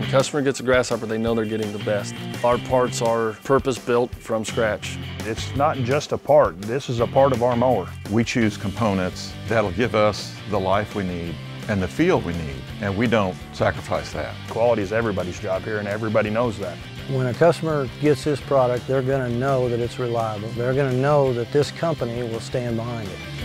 a customer gets a Grasshopper, they know they're getting the best. Our parts are purpose-built from scratch. It's not just a part, this is a part of our mower. We choose components that'll give us the life we need and the feel we need, and we don't sacrifice that. Quality is everybody's job here, and everybody knows that. When a customer gets this product, they're going to know that it's reliable. They're going to know that this company will stand behind it.